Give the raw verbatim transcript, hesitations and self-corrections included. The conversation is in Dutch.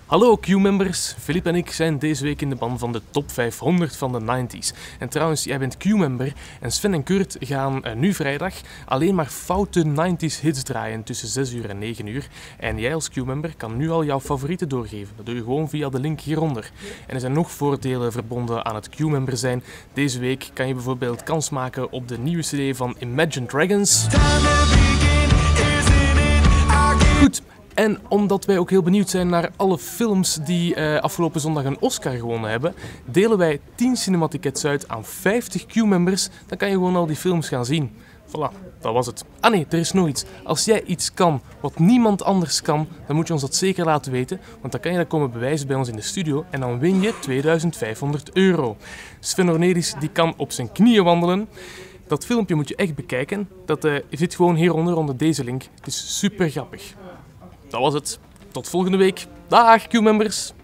Hallo Q-members, Filip en ik zijn deze week in de ban van de top vijfhonderd van de nineties. En trouwens, jij bent Q-member en Sven en Kurt gaan uh, nu vrijdag alleen maar foute nineties hits draaien tussen zes uur en negen uur. En jij als Q-member kan nu al jouw favorieten doorgeven. Dat doe je gewoon via de link hieronder. En er zijn nog voordelen verbonden aan het Q-member zijn. Deze week kan je bijvoorbeeld kans maken op de nieuwe cd van Imagine Dragons. Goed. En omdat wij ook heel benieuwd zijn naar alle films die uh, afgelopen zondag een Oscar gewonnen hebben, delen wij tien cinematickets uit aan vijftig Q-members. Dan kan je gewoon al die films gaan zien. Voilà, dat was het. Ah nee, er is nog iets. Als jij iets kan wat niemand anders kan, dan moet je ons dat zeker laten weten. Want dan kan je dat komen bewijzen bij ons in de studio en dan win je tweeduizend vijfhonderd euro. Sven Ornedis die kan op zijn knieën wandelen. Dat filmpje moet je echt bekijken. Dat uh, zit gewoon hieronder onder deze link. Het is super grappig. Dat was het. Tot volgende week. Dag Q-members!